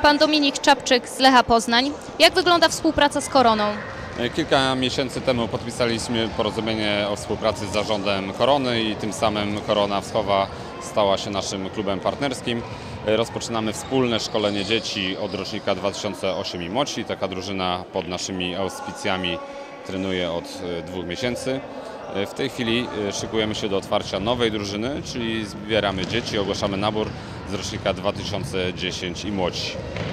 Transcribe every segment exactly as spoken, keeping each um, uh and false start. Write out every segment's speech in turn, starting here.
pan Dominik Czapczyk z Lecha Poznań. Jak wygląda współpraca z Koroną? Kilka miesięcy temu podpisaliśmy porozumienie o współpracy z zarządem Korony i tym samym Korona Wschowa stała się naszym klubem partnerskim. Rozpoczynamy wspólne szkolenie dzieci od rocznika dwa tysiące ósmego i młodsi. Taka drużyna pod naszymi auspicjami trenuje od dwóch miesięcy. W tej chwili szykujemy się do otwarcia nowej drużyny, czyli zbieramy dzieci, ogłaszamy nabór z rocznika dwa tysiące dziesiątego i młodsi.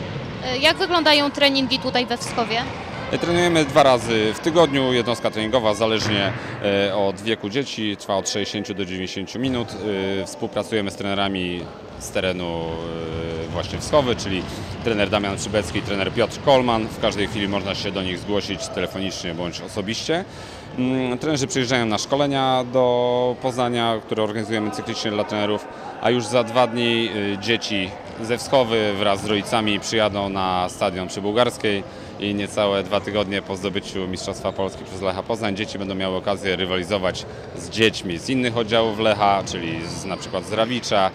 Jak wyglądają treningi tutaj we Wschowie? Trenujemy dwa razy w tygodniu, jednostka treningowa zależnie od wieku dzieci, trwa od sześćdziesięciu do dziewięćdziesięciu minut. Współpracujemy z trenerami z terenu właśnie Wschowy, czyli trener Damian Przybecki i trener Piotr Kolman. W każdej chwili można się do nich zgłosić telefonicznie bądź osobiście. Trenerzy przyjeżdżają na szkolenia do Poznania, które organizujemy cyklicznie dla trenerów, a już za dwa dni dzieci ze Wschowy wraz z rodzicami przyjadą na stadion przy Bułgarskiej i niecałe dwa tygodnie po zdobyciu Mistrzostwa Polski przez Lecha Poznań dzieci będą miały okazję rywalizować z dziećmi z innych oddziałów Lecha, czyli z, na przykład z Rawicza,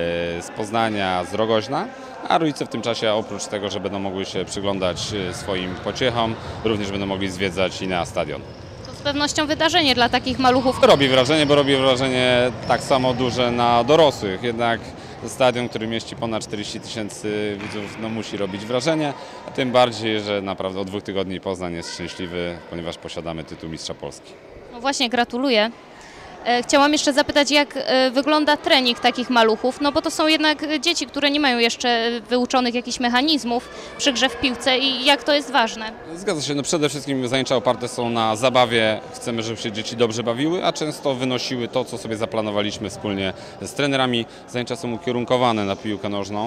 z Poznania, z Rogoźna, a rodzice w tym czasie oprócz tego, że będą mogli się przyglądać swoim pociechom, również będą mogli zwiedzać i na stadion. To z pewnością wydarzenie dla takich maluchów. Robi wrażenie, bo robi wrażenie tak samo duże na dorosłych, jednak stadion, który mieści ponad czterdzieści tysięcy widzów, no musi robić wrażenie, a tym bardziej, że naprawdę od dwóch tygodni Poznań jest szczęśliwy, ponieważ posiadamy tytuł Mistrza Polski. No właśnie, gratuluję. Chciałam jeszcze zapytać, jak wygląda trening takich maluchów, no bo to są jednak dzieci, które nie mają jeszcze wyuczonych jakichś mechanizmów przy grze w piłce i jak to jest ważne? Zgadza się, no przede wszystkim zajęcia oparte są na zabawie, chcemy, żeby się dzieci dobrze bawiły, a często wynosiły to, co sobie zaplanowaliśmy wspólnie z trenerami. Zajęcia są ukierunkowane na piłkę nożną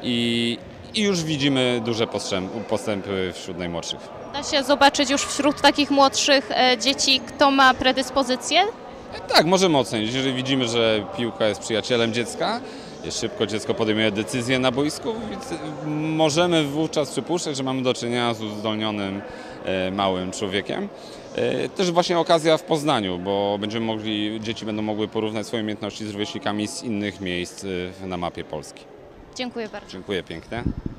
i, i już widzimy duże postępy wśród najmłodszych. Da się zobaczyć już wśród takich młodszych dzieci, kto ma predyspozycję? Tak, możemy ocenić. Jeżeli widzimy, że piłka jest przyjacielem dziecka, szybko dziecko podejmuje decyzję na boisku, więc możemy wówczas przypuszczać, że mamy do czynienia z uzdolnionym małym człowiekiem. Też właśnie okazja w Poznaniu, bo będziemy mogli, dzieci będą mogły porównać swoje umiejętności z rówieśnikami z innych miejsc na mapie Polski. Dziękuję bardzo. Dziękuję pięknie.